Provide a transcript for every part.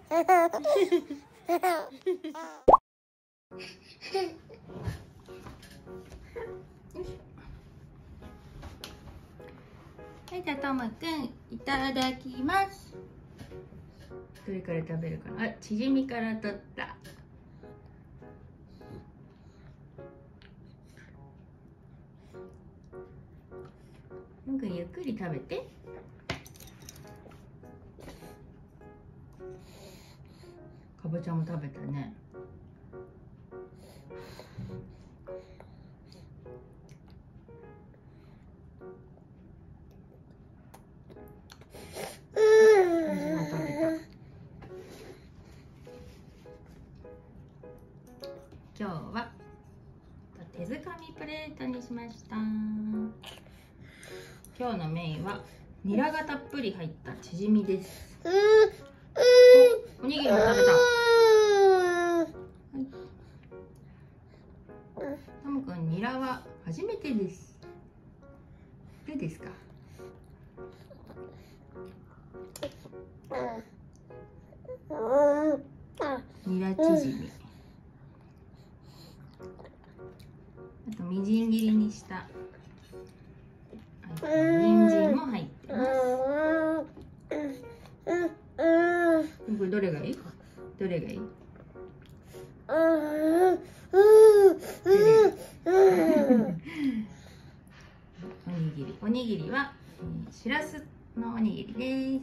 はい、じゃあともくんいただきます。どれから食べるかな。あ、チヂミから取った。ともくんゆっくり食べて。かぼちゃも食べたね。今日は手づかみプレートにしました。今日のメインはニラがたっぷり入ったチヂミです。おにぎりも食べた。ともくん、ニラは初めてです。どうですか？ニラチヂミ。あとみじん切りにした人参も入ってます。これどれがいい？どれがいい？おにぎりはしらすのおにぎりです。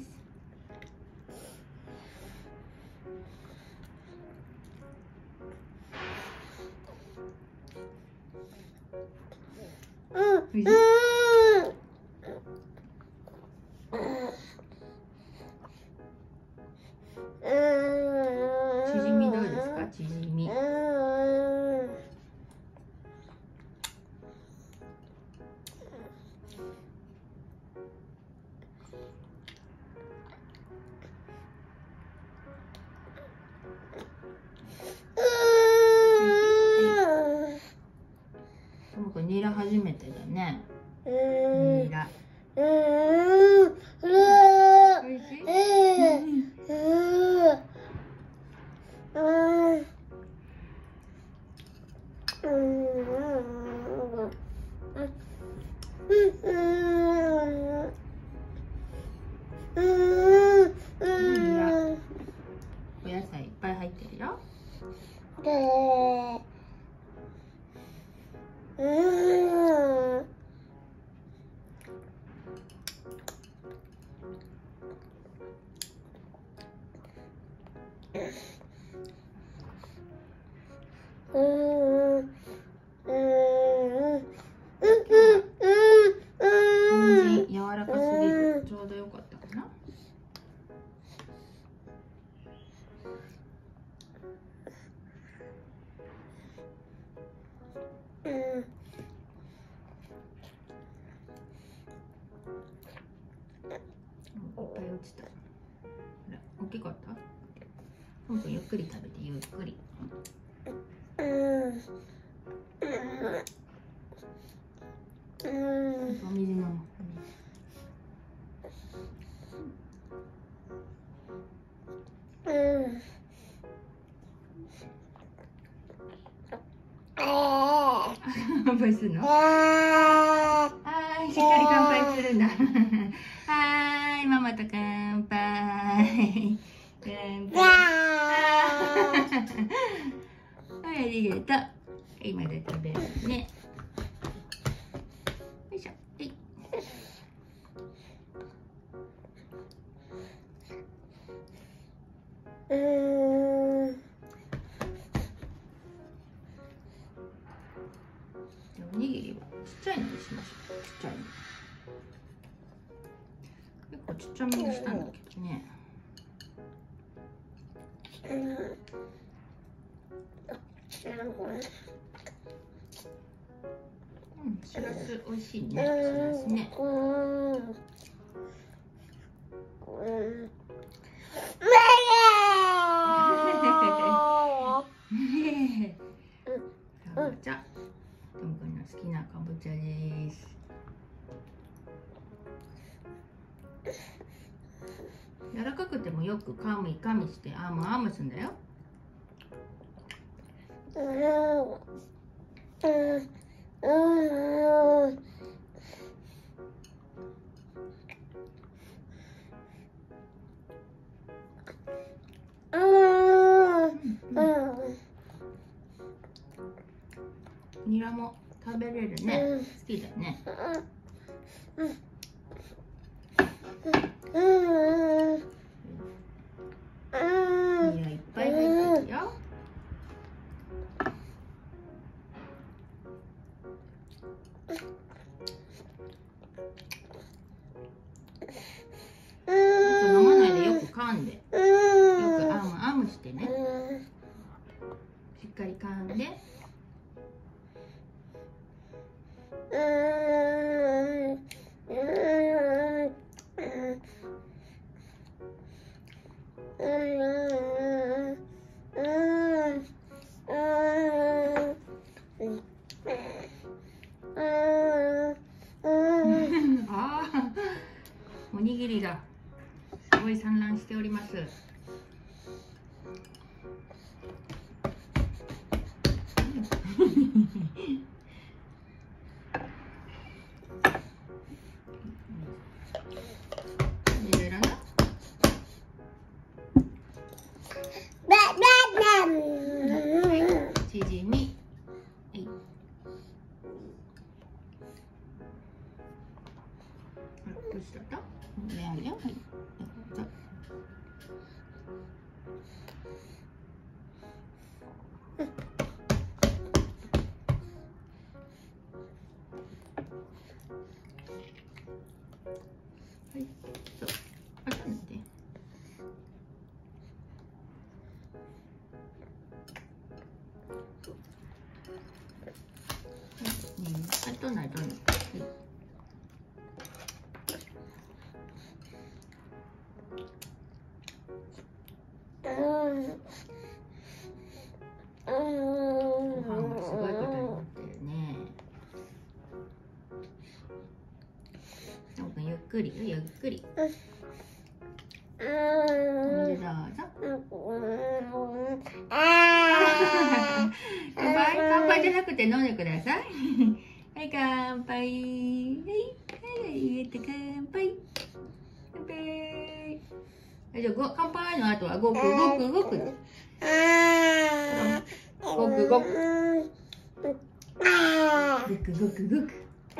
チヂミどうですか？チヂミ。ともくんニラ初めてだね。ニラ。おいしい？お野菜いっぱい入ってるよ。人参柔らかすぎずちょうどよかったかな。いっぱい落ちた。大きかった？ともくんゆっくり食べて、ゆっくり。お水飲む。乾杯するの？はい、しっかり乾杯するんだ。はい、ママと乾杯。乾杯。はい、ありがとう。今で食べるね。よいしょ。はい。おにぎりはちっちゃいのにしましょう。ちっちゃいの。結構ちっちゃめにしたんだけどね。しらす美味しいね。しらすね。かぼちゃ。ともくんの好きなかぼちゃです。 柔らかくてもよく噛み噛みしてアームすんだよ。ニラも食べれるね。好きだよね。ニラいっぱい入ってるよ。飲まないでよく噛んで、よくアームしてね。しっかり噛んで。おにぎりがすごい散乱しております。いろいろな。チヂミ。どうした？ね、あげよ。はい。どうぞ。はい。そう。あとなんで。あとないとない。すごいことになってるね。ゆっくりゆっくり。お水どうぞ。乾杯じゃなくて飲んでください。はい、乾杯。はい、上と乾杯。乾杯。じゃあ乾杯の後はごくごくごく。ごくごく。ごくごくごく。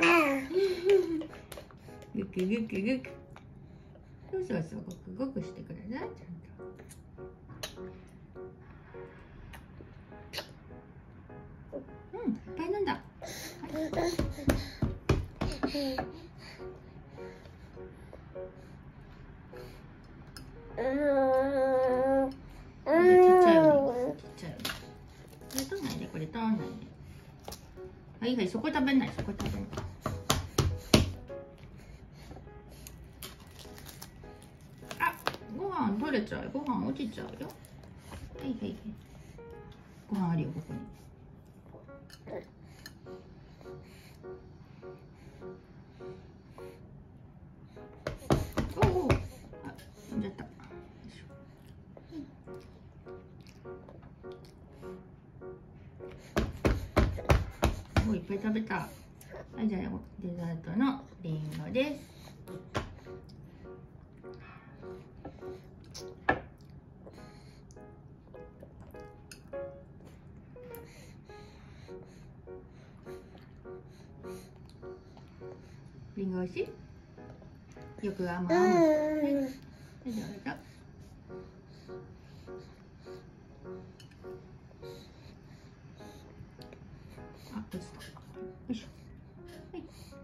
ぐくぐくぐく。そう、ごくごくしてください。ちゃんと。いっぱい飲んだ。これ取んないで。はい、そこ食べない、そこ食べない。ご飯取れちゃう、ご飯落ちちゃうよ。はい。ご飯あるよ、ここに。おお、飛んじゃった。いっぱい食べた。はい、じゃあデザートのリンゴです。リンゴおいしい？よく甘々。はい、どうぞ。あ、落ちた。よいしょ。はい。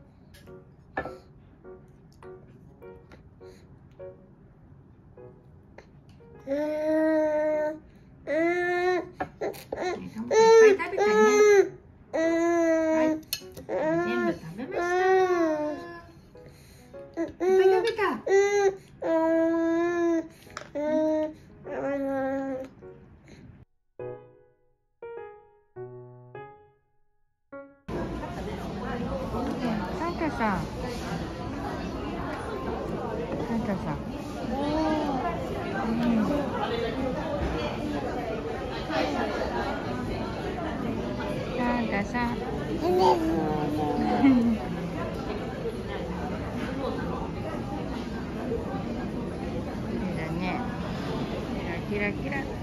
いっぱい食べたね。はい。全部食べました。いっぱい食べた。サンタさん。 ラキラ。